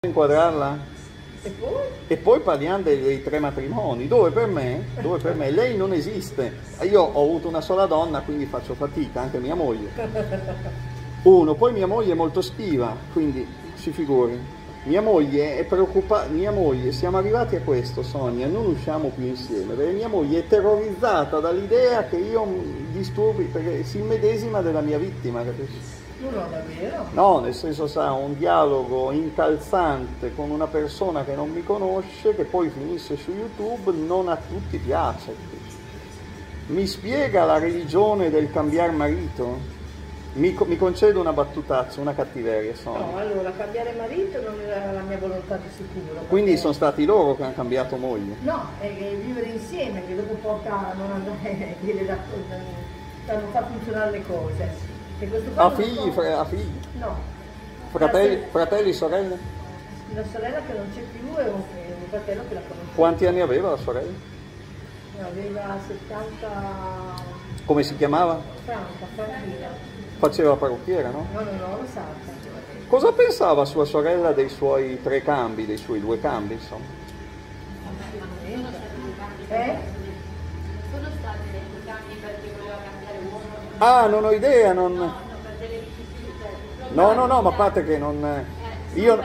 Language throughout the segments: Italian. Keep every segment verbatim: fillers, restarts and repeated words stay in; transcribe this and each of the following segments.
inquadrarla? E poi? E poi parliamo dei, dei tre matrimoni, dove per me, dove per me lei non esiste. Io ho avuto una sola donna, quindi faccio fatica, anche mia moglie. Uno, poi mia moglie è molto schiva, quindi si figuri. Mia moglie è preoccupata, mia moglie, siamo arrivati a questo, Sonia, non usciamo più insieme, perché mia moglie è terrorizzata dall'idea che io disturbi, perché si immedesima della mia vittima, capisci? No, davvero? No, nel senso sa, un dialogo incalzante con una persona che non mi conosce, che poi finisce su YouTube, non a tutti piace. Mi spiega la religione del cambiare marito? Mi, mi concedo una battutaccia, una cattiveria, Sonia. No, allora, cambiare marito non era la mia volontà di sicuro. Perché... Quindi sono stati loro che hanno cambiato moglie? No, è che vivere insieme, che dopo porta a non andare, da non far funzionare le cose. Ha figli, fra, ha figli? No. Fratelli, fratelli, sorelle? Una sorella che non c'è più e un, un fratello che la conosce. Quanti anni aveva la sorella? Aveva settanta... Come si chiamava? Franca, Franchina. Faceva parrucchiera, no? No, no, no, lo sa. Cosa pensava sua sorella dei suoi tre cambi, dei suoi due cambi, insomma? Eh? Sono stati dei cambi perché voleva cambiare uomo? Ah, non ho idea, non... No, no, no, ma a parte che non... Io...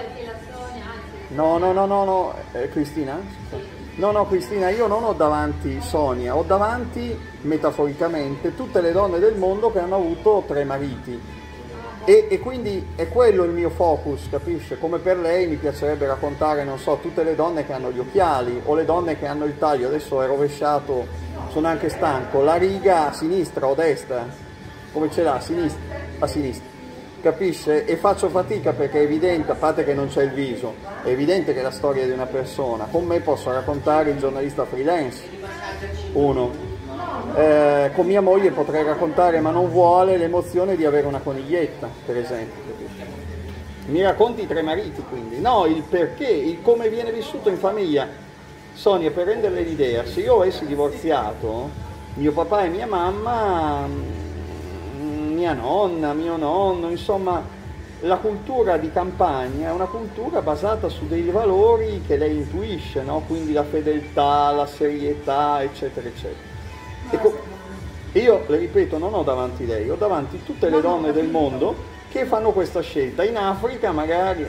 No, no, no, no, no, eh, Cristina? No, no, Cristina, io non ho davanti Sonia, ho davanti, metaforicamente, tutte le donne del mondo che hanno avuto tre mariti. E, e quindi è quello il mio focus, capisce? Come per lei mi piacerebbe raccontare, non so, tutte le donne che hanno gli occhiali o le donne che hanno il taglio, adesso è rovesciato, sono anche stanco, la riga a sinistra o a destra, come ce l'ha? A sinistra, a sinistra, capisce? E faccio fatica perché è evidente, a parte che non c'è il viso, è evidente che è la storia di una persona. Con me posso raccontare il giornalista freelance, uno. Eh, con mia moglie potrei raccontare, ma non vuole, l'emozione di avere una coniglietta, per esempio. Mi racconti i tre mariti, quindi. No, il perché, il come viene vissuto in famiglia. Sonia, per renderle l'idea, se io avessi divorziato, mio papà e mia mamma, mia nonna, mio nonno, insomma, la cultura di campagna è una cultura basata su dei valori che lei intuisce, no? Quindi la fedeltà, la serietà, eccetera, eccetera. Ecco, io le ripeto, non ho davanti lei, ho davanti tutte le donne del mondo che fanno questa scelta. In Africa magari,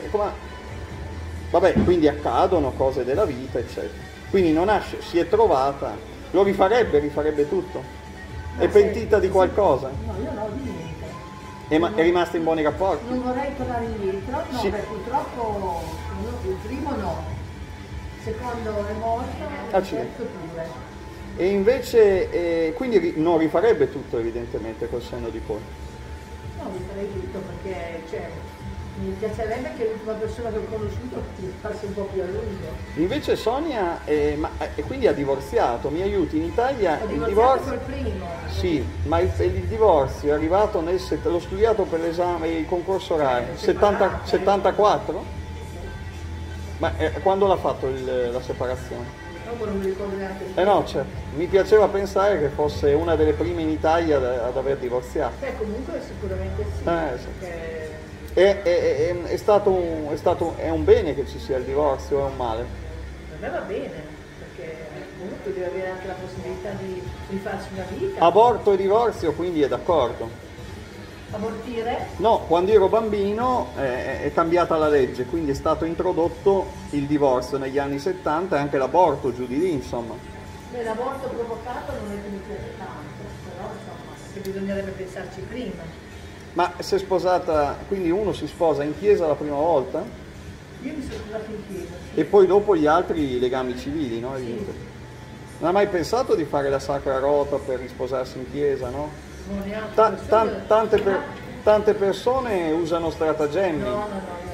vabbè, quindi accadono cose della vita, eccetera. Quindi non ha, si è trovata, lo rifarebbe, rifarebbe tutto. È pentita di qualcosa? No, io no, di niente. È, ma, è rimasta in buoni rapporti? Non vorrei tornare indietro, no, sì. Perché purtroppo il primo no, il secondo è morto, il ah, terzo pure. E invece, eh, quindi non rifarebbe tutto evidentemente col senno di poi? No, rifarei tutto perché cioè, mi piacerebbe che l'ultima persona che ho conosciuto passi un po' più a lungo. Invece Sonia, eh, ma, eh, quindi ha divorziato, mi aiuti, in Italia ho il divorzio... col primo. Sì, ma il, il divorzio è arrivato nel... l'ho studiato per l'esame, il concorso RAI, settanta, settantaquattro? Ma eh, quando l'ha fatto il, la separazione? Non mi ricordo neanche. Eh no, certo. Mi piaceva pensare che fosse una delle prime in Italia ad aver divorziato. Beh, comunque sicuramente sì. Eh, sì. Perché... È, è, è, è, stato un, è, stato, è un bene che ci sia il divorzio o è un male? Per me va bene, perché comunque deve avere anche la possibilità di rifarsi una vita. Aborto e divorzio, quindi è d'accordo? Abortire? No, quando ero bambino eh, è cambiata la legge, quindi è stato introdotto il divorzio negli anni settanta e anche l'aborto giù di lì, insomma. Beh, l'aborto provocato non è che mi piace tanto, però insomma, che bisognerebbe pensarci prima. Ma si è sposata, quindi uno si sposa in chiesa la prima volta? Io mi sono sposata in chiesa. Sì. E poi dopo gli altri legami civili, no? Sì. Non ha mai pensato di fare la sacra rota per risposarsi in chiesa, no? Ta tan tante, per tante persone usano stratagemmi. No, no, no, io no.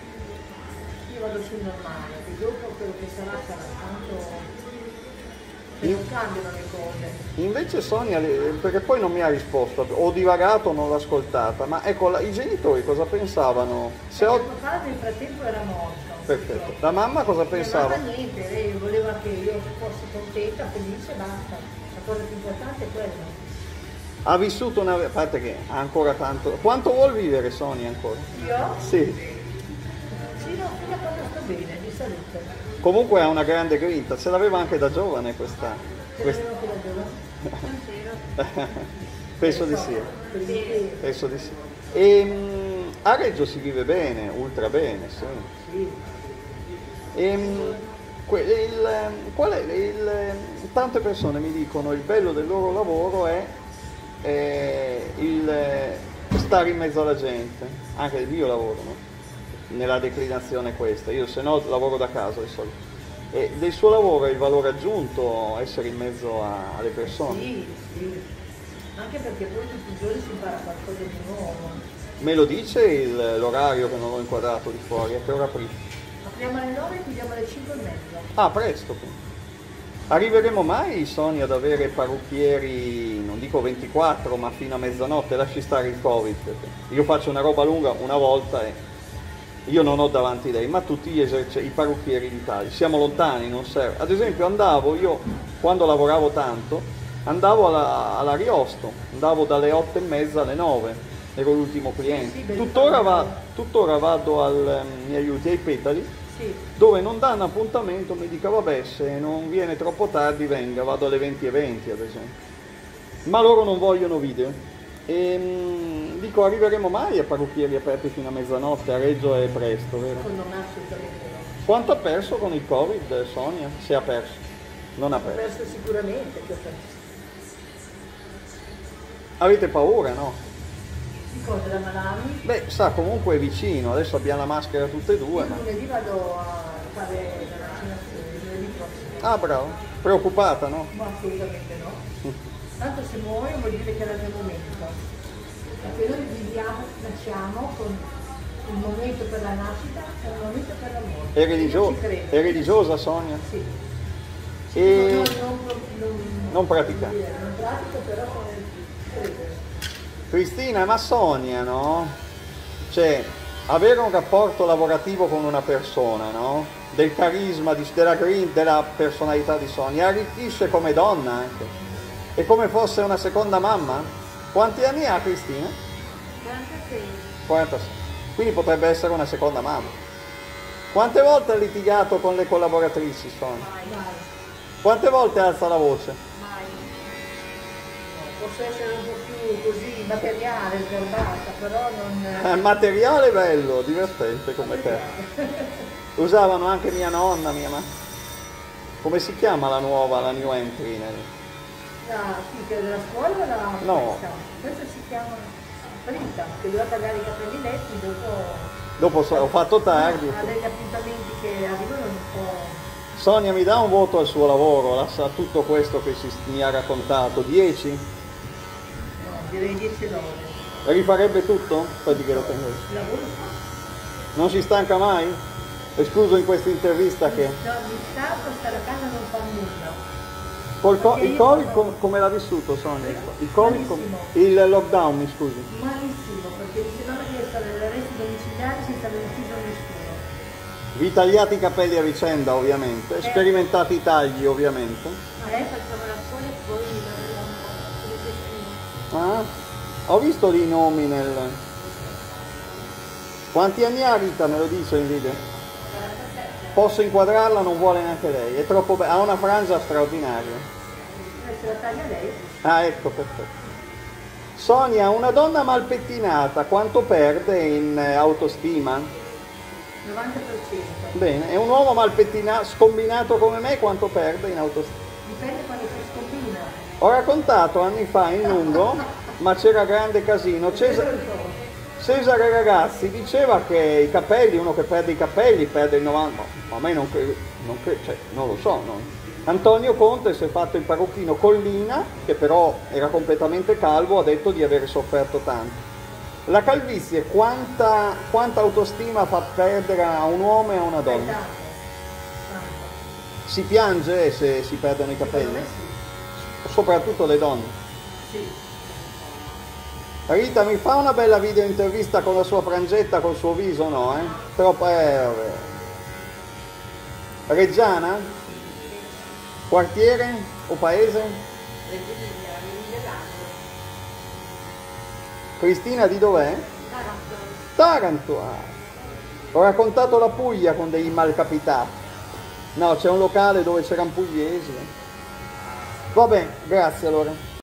Io vado sul normale, e dopo quello che sarà sarà tanto che non cambiano le cose. Invece Sonia, perché poi non mi ha risposto, ho divagato, non l'ho ascoltata, ma ecco, la, i genitori cosa pensavano? Se ho... Mio papà nel frattempo era morto. Perfetto. La mamma cosa pensava? La mamma niente, lei voleva che io fossi contenta, felice e basta. La cosa più importante è quella. Ha vissuto una... a parte che ha ancora tanto... Quanto vuol vivere Sonia ancora? Io? Sì. Sì, no, fino a quando bene, di salute. Comunque ha una grande grinta, ce l'aveva anche da giovane questa. Ce questa- l'avevo anche da giovane. Penso di sì, Sì. penso di sì. E, mh, a Reggio si vive bene, ultra bene, sì. Sì. E, mh, que- il, ehm, qual è il, ehm, tante persone mi dicono il bello del loro lavoro è eh, il eh, stare in mezzo alla gente, anche il mio lavoro, no? Nella declinazione questa, io se no lavoro da casa di solito. E del suo lavoro è il valore aggiunto essere in mezzo a- alle persone. Sì, sì. Anche perché poi tutti i giorni si impara qualcosa di nuovo. Me lo dice il- l'orario che non ho inquadrato di fuori, a che ora aprite? Apriamo alle nove e chiudiamo alle cinque e mezza. Ah, presto quindi. Arriveremo mai, Sonia, ad avere parrucchieri, non dico ventiquattro, ma fino a mezzanotte? Lasci stare il Covid. Perché io faccio una roba lunga una volta e io non ho davanti lei, ma tutti gli eserce- i parrucchieri d'Italia. Siamo lontani, non serve. Ad esempio andavo, io quando lavoravo tanto, andavo alla, all'Ariosto, andavo dalle otto e mezza alle nove, ero l'ultimo cliente. Sì, sì, Tuttora, beh, va- tuttora vado al, mi aiuti, ai Petali, Sì. dove non danno appuntamento, mi dica vabbè se non viene troppo tardi venga, vado alle venti e venti ad esempio. Ma loro non vogliono video. E, mh, dico arriveremo mai a parrucchieri aperti fino a mezzanotte? A Reggio è presto, vero? Secondo me assolutamente no. Quanto ha perso con il Covid, Sonia? Se ha perso? Non ha Ho perso. perso sicuramente che ho perso. Avete paura, no? Di cosa da Malami? Beh, sa, comunque è vicino, adesso abbiamo la maschera tutte e due. Io Ma... lunedì vado a fare la vaccinazione, lunedì prossimo. Ah, bravo. Preoccupata, no? Ma assolutamente no. Tanto se muoio vuol dire che era il mio momento. Perché noi viviamo, nasciamo con un momento per la nascita e un momento per la morte. È, religio- Io ci credo. è religiosa, Sonia? Sì. E... Non, non, non, Non pratica. come dire, non pratico, però credo. Cristina, ma Sonia, no? Cioè, avere un rapporto lavorativo con una persona, no? Del carisma, di- della green, della personalità di Sonia, arricchisce come donna anche. È come fosse una seconda mamma? Quanti anni ha Cristina? quarantasei. quarantasei. Quindi potrebbe essere una seconda mamma. Quante volte ha litigato con le collaboratrici, Sonia? Vai. Quante volte alza la voce? Mai. Posso essere un po' più così materiale, sgarbata, però non... Eh, materiale bello, divertente come te. Usavano anche mia nonna, mia mamma. Come si chiama la nuova, la new entry? nel- La figa della scuola o la No. questa? Questa si chiama Rita, che doveva tagliare i capelli letti, dopo Dopo so- ho fatto tardi. ha degli appuntamenti che arrivano un po'... Sonia mi dà un voto al suo lavoro, la sa tutto questo che ci, mi ha raccontato. dieci? No, direi dieci lode. Rifarebbe tutto? Poi che lo tengo io. Il lavoro sì. Non si stanca mai? Escluso in questa intervista che... No, mi stanco, stare a casa non fa nulla. Col co- Perché il io Covid sono- com- come l'ha vissuto Sonia? Il Covid com- Malissimo. il lockdown, mi scusi. Malissimo, perché mi sembrava di essere arresti domiciliari senza aver ucciso nessuno. Vi tagliate i capelli a vicenda ovviamente, sperimentate i tagli ovviamente. Ma lei facciamo la scuola e poi lavoriamo sulle testine. Ah, ho visto lì i nomi nel... Quanti anni ha Rita, me lo dice in video? Posso inquadrarla, non vuole neanche lei, è troppo bella, ha una frangia straordinaria. Eh, se la taglia lei? Ah, ecco, perfetto. Sonia, una donna mal pettinata, quanto perde in eh, autostima? novanta per cento. Bene, e un uomo mal pettinato, scombinato come me, quanto perde in autostima? Dipende quando si scombina. Ho raccontato anni fa in lungo, ma c'era grande casino. Cesa- Cesare Ragazzi diceva che i capelli, uno che perde i capelli perde il novanta, ma a me non credo, non, cre- cioè, non lo so. Non. Antonio Conte si è fatto il parrucchino Collina, che però era completamente calvo, ha detto di aver sofferto tanto. La calvizie quanta, quanta autostima fa perdere a un uomo e a una Beh, donna? tanto. Tanto. Si piange se si perdono i Secondo capelli? me sì. Soprattutto le donne. Sì. Rita mi fa una bella video intervista con la sua frangetta, col suo viso, no? Eh? Troppo, eh, vabbè. Reggiana? Quartiere o paese? Reggio Emilia, Milano. Cristina di dov'è? Taranto. Taranto. Ah. Ho raccontato la Puglia con dei malcapitati. No, c'è un locale dove c'erano pugliesi. Va bene, grazie allora.